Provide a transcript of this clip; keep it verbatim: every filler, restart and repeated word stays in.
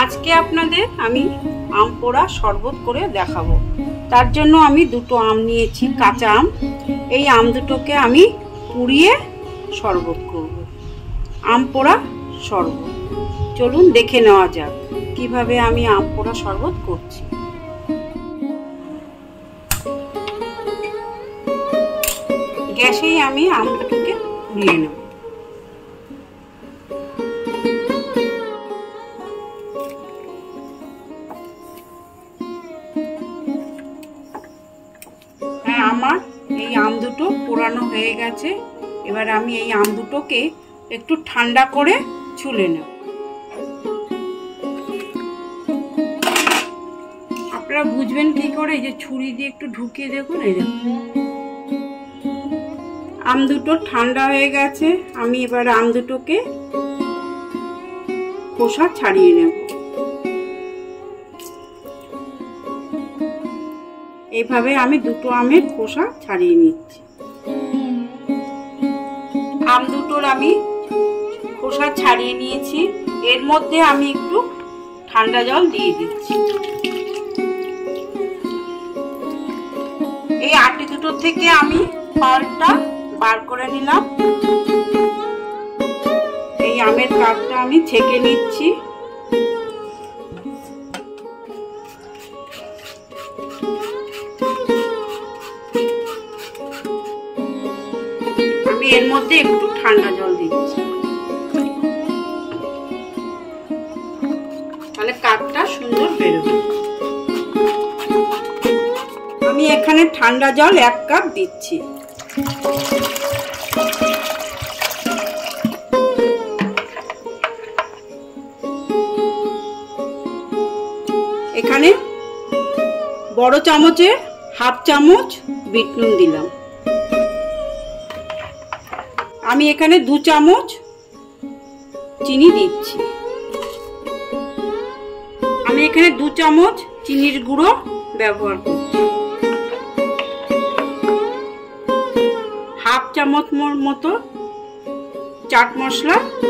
আজকে আপনাদের আমি আম পোড়া শরবত করে দেখাবো। তার জন্য আমি দুটো আম নিয়েছি, কাঁচা আম। এই আম দুটোকে আমি পুড়িয়ে শরবত করব, আম পোড়া শরবত। চলুন দেখে নেওয়া যাক কিভাবে আমি আম পোড়া শরবত করছি। গ্যাসেই আমি আম দুটোকে পুড়িয়ে নেব। হ্যাঁ, আমার এই আম দুটো পোড়ানো হয়ে গেছে। এবার আমি এই আম দুটোকে একটু ঠান্ডা করে ছুলে নেব। আপনারা বুঝবেন কি করে, এই যে ছুরি দিয়ে একটু ঢুকিয়ে দেখুন। এই দেখুন আম দুটো ঠান্ডা হয়ে গেছে। আমি এবার আম দুটোকে খোসা ছাড়িয়ে নেব। এইভাবে আমি দুটো আমের খোসা ছাড়িয়ে নিচ্ছি। আম দুটোর আমি খোসা ছাড়িয়ে নিয়েছি। এর মধ্যে আমি একটু ঠান্ডা জল দিয়ে দিচ্ছি। এই আটি দুটো থেকে আমি পাল্পটা বার করে নিলাম। এই আমের কাঠটা আমি ছেঁকে নিচ্ছি। আমি এর মধ্যে একটু ঠান্ডা জল দিচ্ছি, তাহলে কাঠটা সুন্দর বেরোবে। আমি এখানে ঠান্ডা জল এক কাপ দিচ্ছি। এখানে বড় চামচের হাফ চামচ বিট নুন দিলাম। আমি এখানে দু চামচ চিনি দিচ্ছি। আমি এখানে দু চামচ চিনির গুঁড়ো ব্যবহার করছি। হাফ চামচ মতো চাট মশলা